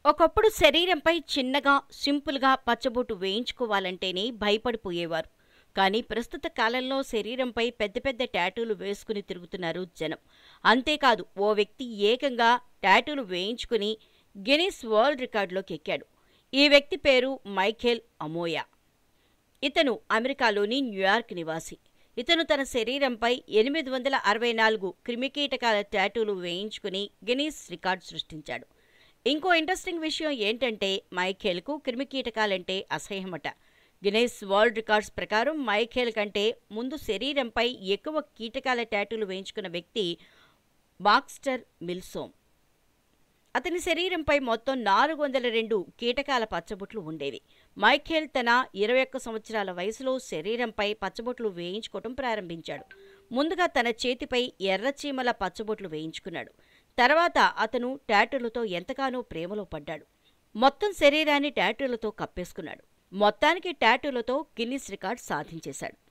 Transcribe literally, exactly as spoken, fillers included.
ఒకప్పుడు శరీరంపై చిన్నగా సింపుల్గా పచ్చబొట్టు వేయించుకోవాలంటేనే భయపడిపోయేవారు. కానీ ప్రస్తుత కాలంలో శరీరంపై పెద్ద పెద్ద టాటూలు వేసుకుని తిరుగుతున్నారు జనం. అంతేకాదు, ఓ వ్యక్తి ఏకంగా టాటూలు వేయించుకుని గిన్నిస్ వరల్డ్ రికార్డులోకి ఎక్కాడు. ఈ వ్యక్తి పేరు మైఖేల్ అమోయా. ఇతను అమెరికాలోని న్యూయార్క్ నివాసి. ఇతను తన శరీరంపై ఎనిమిది వందల అరవై నాలుగు క్రిమికీటకాల టాటూలు వేయించుకుని గిన్నిస్ రికార్డు సృష్టించాడు. ఇంకో ఇంట్రెస్టింగ్ విషయం ఏంటంటే, మైఖేల్కు క్రిమికీటకాలంటే అసహ్యమట. గిన్నిస్ వరల్డ్ రికార్డ్స్ ప్రకారం మైఖేల్ కంటే ముందు శరీరంపై ఎక్కువ కీటకాల టాటూలు వేయించుకున్న వ్యక్తి బాక్స్టర్ మిల్సోమ్. అతని శరీరంపై మొత్తం నాలుగు వందల రెండు కీటకాల పచ్చబొట్లు ఉండేవి. మైఖేల్ తన ఇరవై ఒక్క సంవత్సరాల వయసులో శరీరంపై పచ్చబొట్లు వేయించుకోవటం ప్రారంభించాడు. ముందుగా తన చేతిపై ఎర్రచీమల పచ్చబొట్లు వేయించుకున్నాడు. తర్వాత అతను టాటూలతో ఎంతగానో ప్రేమలో పడ్డాడు. మొత్తం శరీరాన్ని టాటూలతో కప్పేసుకున్నాడు. మొత్తానికి టాటూలతో గిన్నిస్ రికార్డ్ సాధించేశాడు.